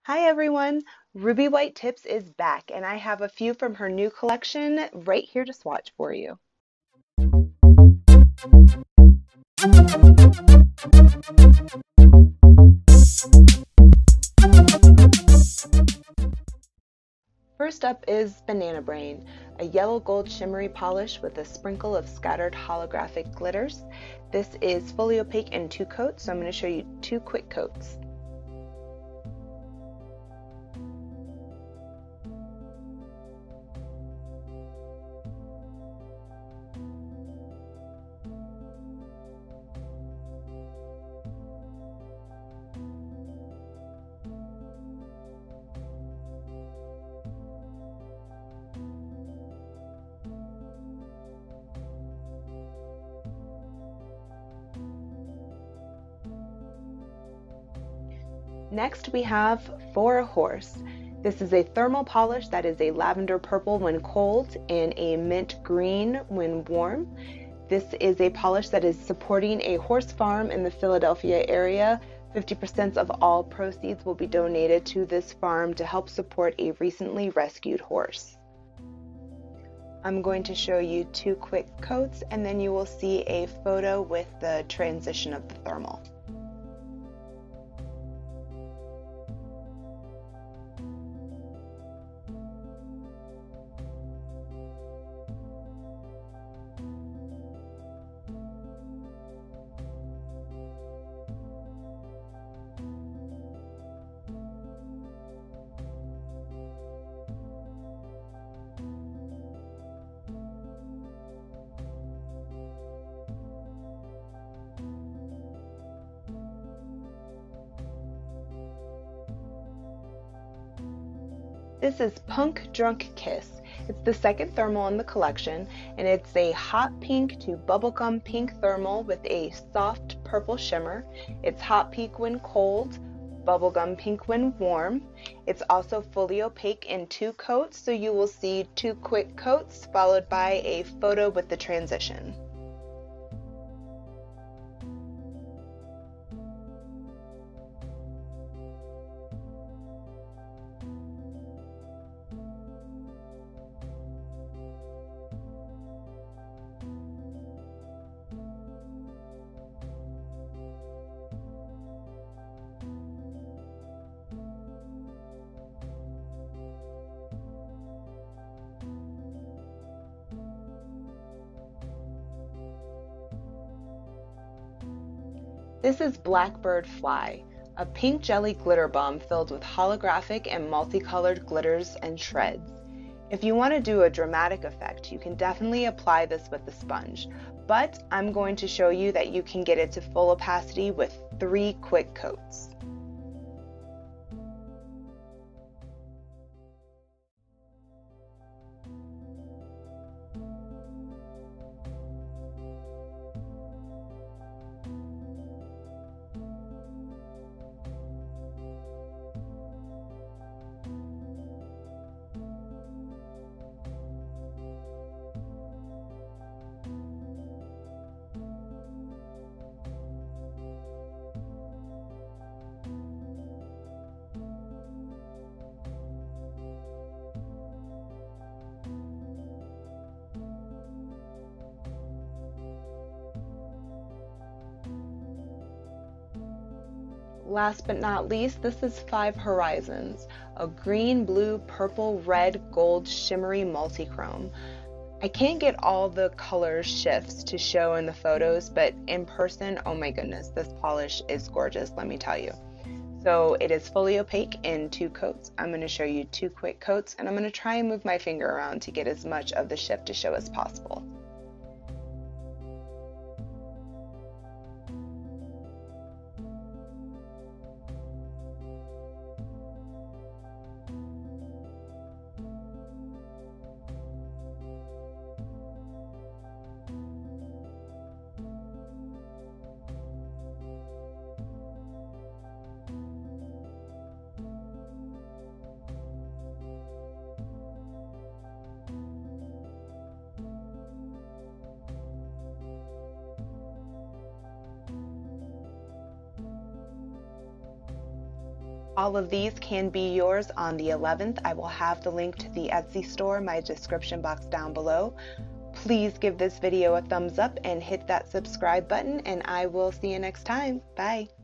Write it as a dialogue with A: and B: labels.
A: Hi everyone! Ruby White Tips is back and I have a few from her new collection right here to swatch for you. First up is Banana Brain, a yellow gold shimmery polish with a sprinkle of scattered holographic glitters. This is fully opaque in 2 coats, so I'm going to show you 2 quick coats. Next we have For a Horse. This is a thermal polish that is a lavender purple when cold and a mint green when warm. This is a polish that is supporting a horse farm in the Philadelphia area. 50% of all proceeds will be donated to this farm to help support a recently rescued horse. I'm going to show you 2 quick coats and then you will see a photo with the transition of the thermal. This is Punk Drunk Kiss. It's the second thermal in the collection, and it's a hot pink to bubblegum pink thermal with a soft purple shimmer. It's hot pink when cold, bubblegum pink when warm. It's also fully opaque in 2 coats, so you will see 2 quick coats followed by a photo with the transition. This is Blackbird Fly, a pink jelly glitter bomb filled with holographic and multicolored glitters and shreds. If you want to do a dramatic effect, you can definitely apply this with a sponge, but I'm going to show you that you can get it to full opacity with 3 quick coats. Last but not least, this is Five Horizons, a green, blue, purple, red, gold, shimmery multichrome. I can't get all the color shifts to show in the photos, but in person, oh my goodness, this polish is gorgeous, let me tell you. So it is fully opaque in 2 coats. I'm going to show you 2 quick coats, and I'm going to try and move my finger around to get as much of the shift to show as possible. All of these can be yours on the 11th. I will have the link to the Etsy store in my description box down below. Please give this video a thumbs up and hit that subscribe button, and I will see you next time. Bye.